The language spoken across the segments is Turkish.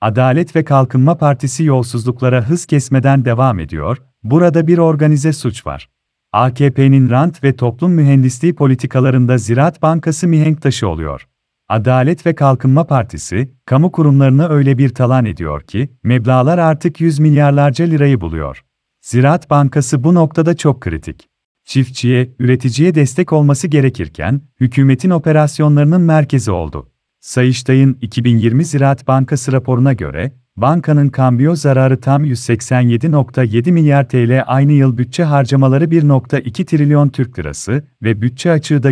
Adalet ve Kalkınma Partisi yolsuzluklara hız kesmeden devam ediyor, burada bir organize suç var. AKP'nin rant ve toplum mühendisliği politikalarında Ziraat Bankası mihenk taşı oluyor. Adalet ve Kalkınma Partisi, kamu kurumlarını öyle bir talan ediyor ki, meblağlar artık 100 milyarlarca lirayı buluyor. Ziraat Bankası bu noktada çok kritik. Çiftçiye, üreticiye destek olması gerekirken, hükümetin operasyonlarının merkezi oldu. Sayıştay'ın 2020 Ziraat Bankası raporuna göre, bankanın kambiyo zararı tam 187,7 milyar TL, aynı yıl bütçe harcamaları 1,2 trilyon Türk lirası ve bütçe açığı da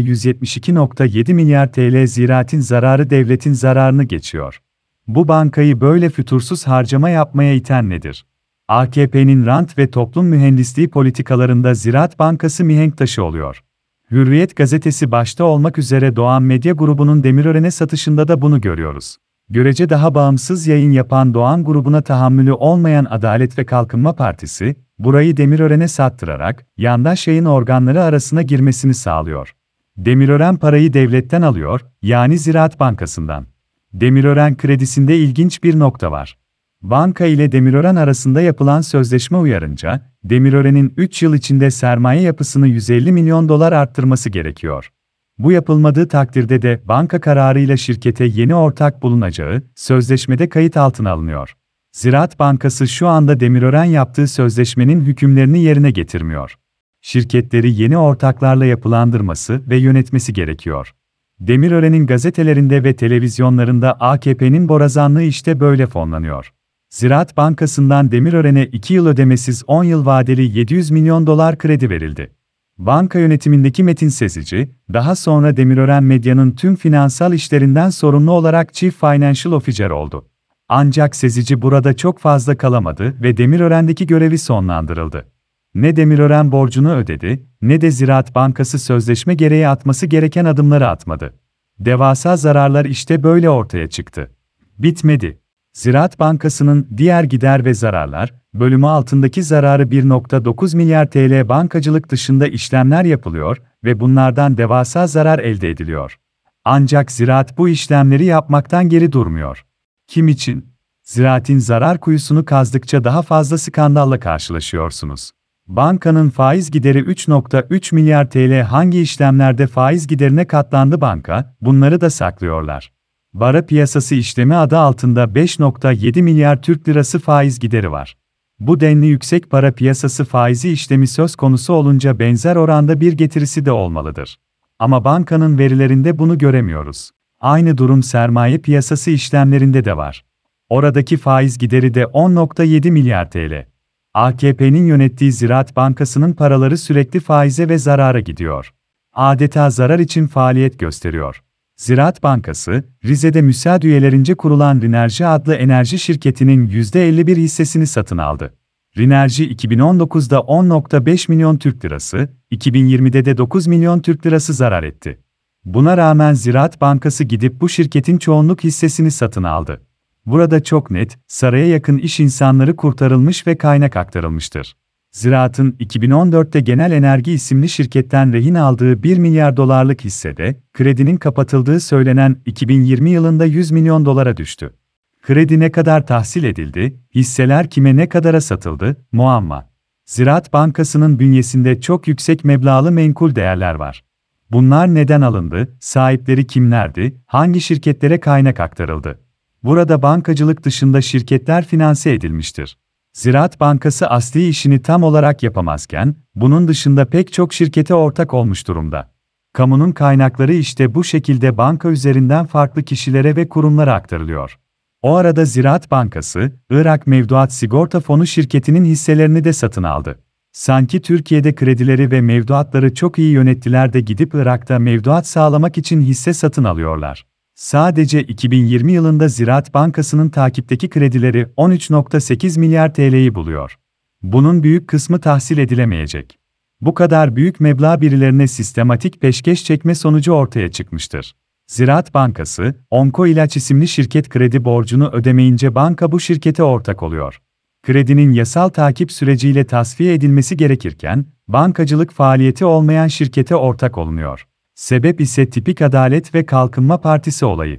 172,7 milyar TL. Ziraat'in zararı devletin zararını geçiyor. Bu bankayı böyle fütursuz harcama yapmaya iten nedir? AKP'nin rant ve toplum mühendisliği politikalarında Ziraat Bankası mihenk taşı oluyor. Hürriyet gazetesi başta olmak üzere Doğan Medya grubunun Demirören'e satışında da bunu görüyoruz. Görece daha bağımsız yayın yapan Doğan grubuna tahammülü olmayan Adalet ve Kalkınma Partisi, burayı Demirören'e sattırarak, yandaş yayın organları arasına girmesini sağlıyor. Demirören parayı devletten alıyor, yani Ziraat Bankası'ndan. Demirören kredisinde ilginç bir nokta var. Banka ile Demirören arasında yapılan sözleşme uyarınca, Demirören'in 3 yıl içinde sermaye yapısını 150 milyon dolar arttırması gerekiyor. Bu yapılmadığı takdirde de banka kararıyla şirkete yeni ortak bulunacağı, sözleşmede kayıt altına alınıyor. Ziraat Bankası şu anda Demirören yaptığı sözleşmenin hükümlerini yerine getirmiyor. Şirketleri yeni ortaklarla yapılandırması ve yönetmesi gerekiyor. Demirören'in gazetelerinde ve televizyonlarında AKP'nin borazanlığı işte böyle fonlanıyor. Ziraat Bankası'ndan Demirören'e 2 yıl ödemesiz 10 yıl vadeli 700 milyon dolar kredi verildi. Banka yönetimindeki Metin Sezici, daha sonra Demirören Medya'nın tüm finansal işlerinden sorumlu olarak Chief Financial Officer oldu. Ancak Sezici burada çok fazla kalamadı ve Demirören'deki görevi sonlandırıldı. Ne Demirören borcunu ödedi, ne de Ziraat Bankası sözleşme gereği atması gereken adımları atmadı. Devasa zararlar işte böyle ortaya çıktı. Bitmedi. Ziraat Bankası'nın diğer gider ve zararlar bölümü altındaki zararı 1,9 milyar TL bankacılık dışında işlemler yapılıyor ve bunlardan devasa zarar elde ediliyor. Ancak Ziraat bu işlemleri yapmaktan geri durmuyor. Kim için? Ziraat'in zarar kuyusunu kazdıkça daha fazla skandalla karşılaşıyorsunuz. Bankanın faiz gideri 3,3 milyar TL, hangi işlemlerde faiz giderine katlandı banka, bunları da saklıyorlar. Para piyasası işlemi adı altında 5,7 milyar Türk lirası faiz gideri var. Bu denli yüksek para piyasası faizi işlemi söz konusu olunca benzer oranda bir getirisi de olmalıdır. Ama bankanın verilerinde bunu göremiyoruz. Aynı durum sermaye piyasası işlemlerinde de var. Oradaki faiz gideri de 10,7 milyar TL. AKP'nin yönettiği Ziraat Bankası'nın paraları sürekli faize ve zarara gidiyor. Adeta zarar için faaliyet gösteriyor. Ziraat Bankası, Rize'de MÜSAD üyelerince kurulan Rinerji adlı enerji şirketinin %51 hissesini satın aldı. Rinerji 2019'da 10,5 milyon Türk lirası, 2020'de de 9 milyon Türk lirası zarar etti. Buna rağmen Ziraat Bankası gidip bu şirketin çoğunluk hissesini satın aldı. Burada çok net, saraya yakın iş insanları kurtarılmış ve kaynak aktarılmıştır. Ziraat'ın 2014'te Genel Enerji isimli şirketten rehin aldığı 1 milyar dolarlık hissede, kredinin kapatıldığı söylenen 2020 yılında 100 milyon dolara düştü. Kredi ne kadar tahsil edildi, hisseler kime ne kadara satıldı, muamma. Ziraat Bankası'nın bünyesinde çok yüksek meblağlı menkul değerler var. Bunlar neden alındı, sahipleri kimlerdi, hangi şirketlere kaynak aktarıldı? Burada bankacılık dışında şirketler finanse edilmiştir. Ziraat Bankası asli işini tam olarak yapamazken, bunun dışında pek çok şirkete ortak olmuş durumda. Kamunun kaynakları işte bu şekilde banka üzerinden farklı kişilere ve kurumlara aktarılıyor. O arada Ziraat Bankası, Irak Mevduat Sigorta Fonu şirketinin hisselerini de satın aldı. Sanki Türkiye'de kredileri ve mevduatları çok iyi yönettiler de gidip Irak'ta mevduat sağlamak için hisse satın alıyorlar. Sadece 2020 yılında Ziraat Bankası'nın takipteki kredileri 13,8 milyar TL'yi buluyor. Bunun büyük kısmı tahsil edilemeyecek. Bu kadar büyük meblağ birilerine sistematik peşkeş çekme sonucu ortaya çıkmıştır. Ziraat Bankası, Onko İlaç isimli şirket kredi borcunu ödemeyince banka bu şirkete ortak oluyor. Kredinin yasal takip süreciyle tasfiye edilmesi gerekirken, bankacılık faaliyeti olmayan şirkete ortak olunuyor. Sebep ise tipik Adalet ve Kalkınma Partisi olayı.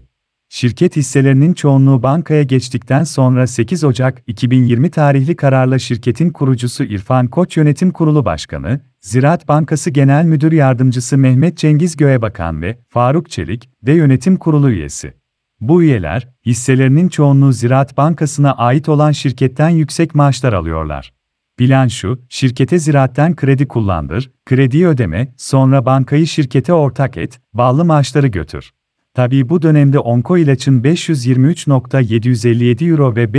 Şirket hisselerinin çoğunluğu bankaya geçtikten sonra 8 Ocak 2020 tarihli kararla şirketin kurucusu İrfan Koç Yönetim Kurulu Başkanı, Ziraat Bankası Genel Müdür Yardımcısı Mehmet Cengiz Göğebakan ve Faruk Çelik de yönetim kurulu üyesi. Bu üyeler, hisselerinin çoğunluğu Ziraat Bankası'na ait olan şirketten yüksek maaşlar alıyorlar. Plan şu, şirkete ziraatten kredi kullandır, krediyi ödeme, sonra bankayı şirkete ortak et, bağlı maaşları götür. Tabii bu dönemde Onko İlaç'ın 523,757 euro ve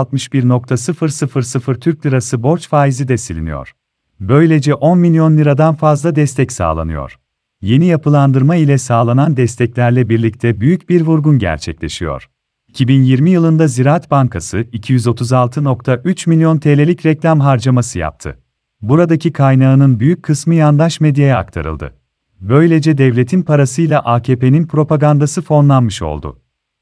561,000 Türk lirası borç faizi de siliniyor. Böylece 10 milyon liradan fazla destek sağlanıyor. Yeni yapılandırma ile sağlanan desteklerle birlikte büyük bir vurgun gerçekleşiyor. 2020 yılında Ziraat Bankası 236,3 milyon TL'lik reklam harcaması yaptı. Buradaki kaynağının büyük kısmı yandaş medyaya aktarıldı. Böylece devletin parasıyla AKP'nin propagandası fonlanmış oldu.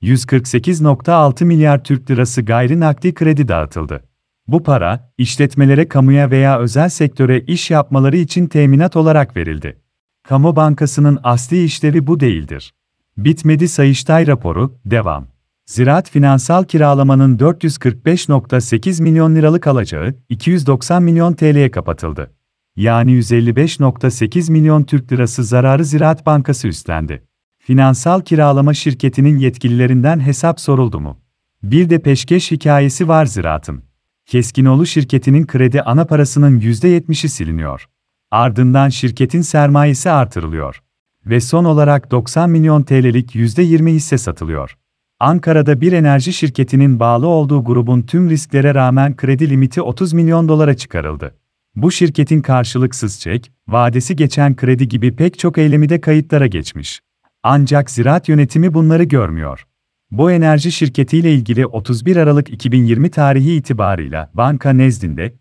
148,6 milyar Türk lirası gayri nakdi kredi dağıtıldı. Bu para, işletmelere, kamuya veya özel sektöre iş yapmaları için teminat olarak verildi. Kamu bankasının asli işlevi bu değildir. Bitmedi Sayıştay raporu, devam. Ziraat finansal kiralamanın 445,8 milyon liralık alacağı, 290 milyon TL'ye kapatıldı. Yani 155,8 milyon Türk lirası zararı Ziraat Bankası üstlendi. Finansal kiralama şirketinin yetkililerinden hesap soruldu mu? Bir de peşkeş hikayesi var Ziraat'ın. Keskinoğlu şirketinin kredi ana parasının %70'i siliniyor. Ardından şirketin sermayesi artırılıyor. Ve son olarak 90 milyon TL'lik %20 hisse satılıyor. Ankara'da bir enerji şirketinin bağlı olduğu grubun tüm risklere rağmen kredi limiti 30 milyon dolara çıkarıldı. Bu şirketin karşılıksız çek, vadesi geçen kredi gibi pek çok eylemi de kayıtlara geçmiş. Ancak Ziraat yönetimi bunları görmüyor. Bu enerji şirketiyle ilgili 31 Aralık 2020 tarihi itibarıyla banka nezdinde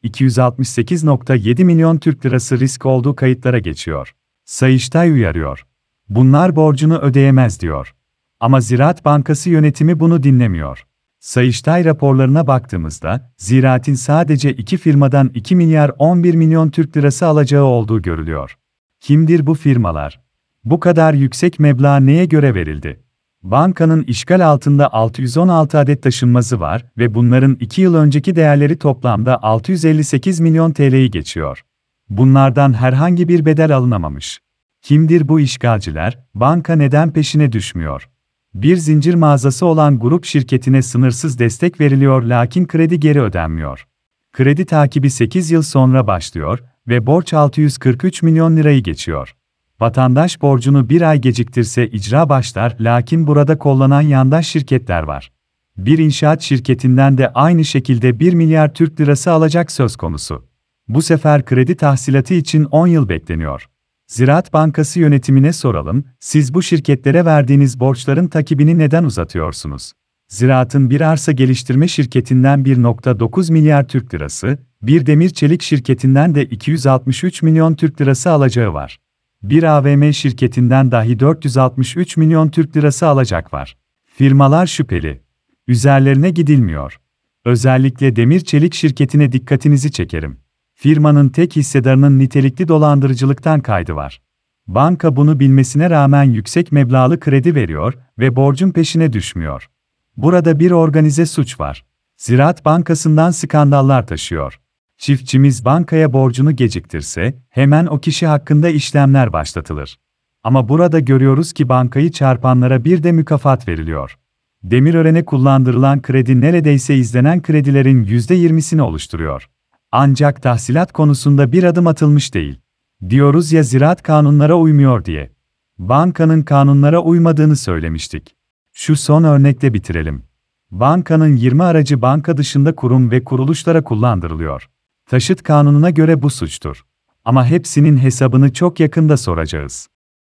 268,7 milyon Türk lirası risk olduğu kayıtlara geçiyor. Sayıştay uyarıyor. Bunlar borcunu ödeyemez diyor. Ama Ziraat Bankası yönetimi bunu dinlemiyor. Sayıştay raporlarına baktığımızda, Ziraat'in sadece 2 firmadan 2 milyar 11 milyon Türk lirası alacağı olduğu görülüyor. Kimdir bu firmalar? Bu kadar yüksek meblağ neye göre verildi? Bankanın işgal altında 616 adet taşınmazı var ve bunların 2 yıl önceki değerleri toplamda 658 milyon TL'yi geçiyor. Bunlardan herhangi bir bedel alınamamış. Kimdir bu işgalciler? Banka neden peşine düşmüyor? Bir zincir mağazası olan grup şirketine sınırsız destek veriliyor lakin kredi geri ödenmiyor. Kredi takibi 8 yıl sonra başlıyor ve borç 643 milyon lirayı geçiyor. Vatandaş borcunu bir ay geciktirse icra başlar lakin burada kollanan yandaş şirketler var. Bir inşaat şirketinden de aynı şekilde 1 milyar Türk lirası alacak söz konusu. Bu sefer kredi tahsilatı için 10 yıl bekleniyor. Ziraat Bankası yönetimine soralım, siz bu şirketlere verdiğiniz borçların takibini neden uzatıyorsunuz? Ziraat'ın bir arsa geliştirme şirketinden 1,9 milyar Türk lirası, bir demir çelik şirketinden de 263 milyon Türk lirası alacağı var. Bir AVM şirketinden dahi 463 milyon Türk lirası alacak var. Firmalar şüpheli. Üzerlerine gidilmiyor. Özellikle demir çelik şirketine dikkatinizi çekerim. Firmanın tek hissedarının nitelikli dolandırıcılıktan kaydı var. Banka bunu bilmesine rağmen yüksek meblağlı kredi veriyor ve borcun peşine düşmüyor. Burada bir organize suç var. Ziraat Bankası'ndan skandallar taşıyor. Çiftçimiz bankaya borcunu geciktirse, hemen o kişi hakkında işlemler başlatılır. Ama burada görüyoruz ki bankayı çarpanlara bir de mükafat veriliyor. Demirören'e kullandırılan kredi neredeyse izlenen kredilerin %20'sini oluşturuyor. Ancak tahsilat konusunda bir adım atılmış değil. Diyoruz ya Ziraat kanunlara uymuyor diye. Bankanın kanunlara uymadığını söylemiştik. Şu son örnekle bitirelim. Bankanın 20 aracı banka dışında kurum ve kuruluşlara kullandırılıyor. Taşıt kanununa göre bu suçtur. Ama hepsinin hesabını çok yakında soracağız.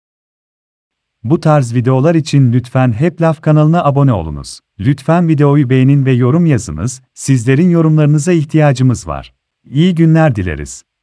Bu tarz videolar için lütfen Hep Laf kanalına abone olunuz. Lütfen videoyu beğenin ve yorum yazınız, sizlerin yorumlarınıza ihtiyacımız var. İyi günler dileriz.